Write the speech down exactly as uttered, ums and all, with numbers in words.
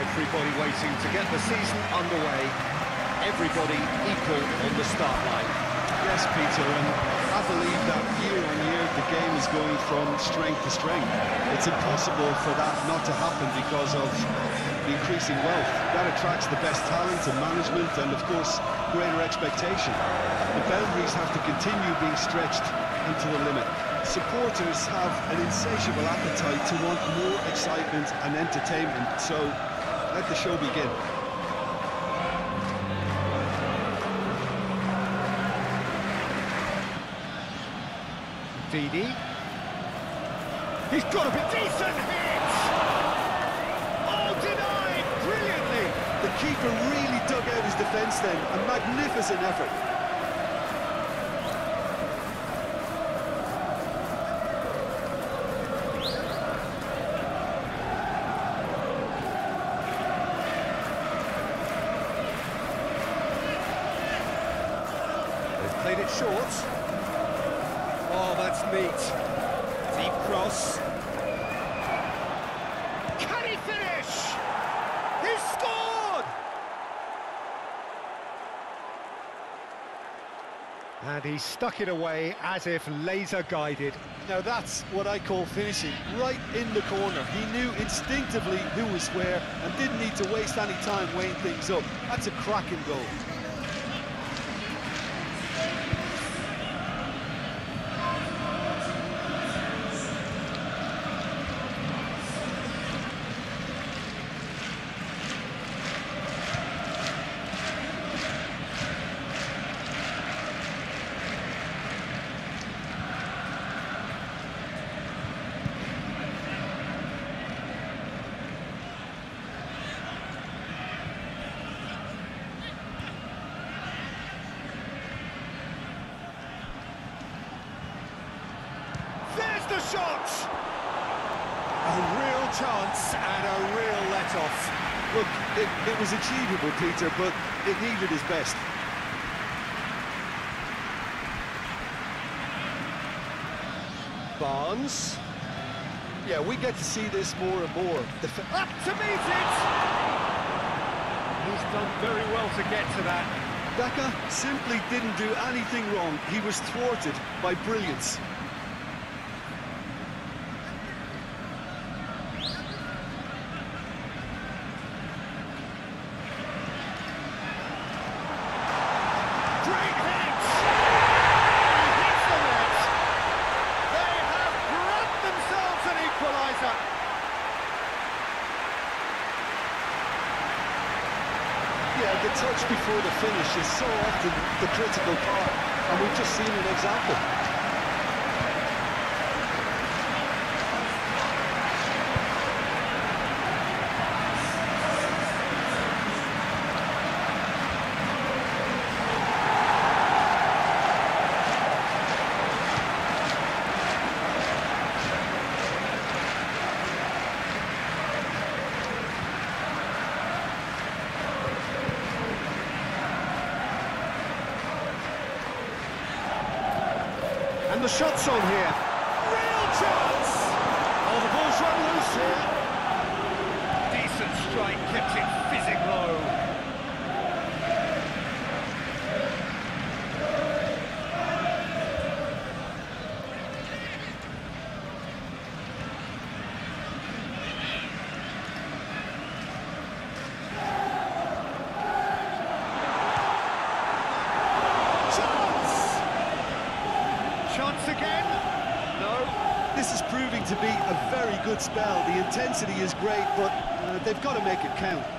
Everybody waiting to get the season underway. Everybody equal on the start line. Yes, Peter, and I believe that year on year the game is going from strength to strength. It's impossible for that not to happen because of the increasing wealth. That attracts the best talent and management and, of course, greater expectation. The boundaries have to continue being stretched and to the limit. Supporters have an insatiable appetite to want more excitement and entertainment, so let the show begin. Didi. He's got to be decent hit! Oh, denied! Brilliantly! The keeper really dug out his defence then. A magnificent effort. They've played it short. Oh, that's neat. Deep cross. Can he finish? He's scored! And he stuck it away as if laser-guided. Now that's what I call finishing, right in the corner. He knew instinctively who was where and didn't need to waste any time weighing things up. That's a cracking goal. There's the shot! A real chance and a real let-off. Look, it, it was achievable, Peter, but it needed his best. Barnes. Yeah, we get to see this more and more. The Up to meet it! He's done very well to get to that. Daka simply didn't do anything wrong. He was thwarted by brilliance. Yeah, the touch before the finish is so often the critical part, and we've just seen an example. And the shot's on here. Real chance! Oh, the ball's run loose here. Decent strike, kept it fizzing low. Chance again? No. This is proving to be a very good spell. The intensity is great, but uh, they've got to make it count.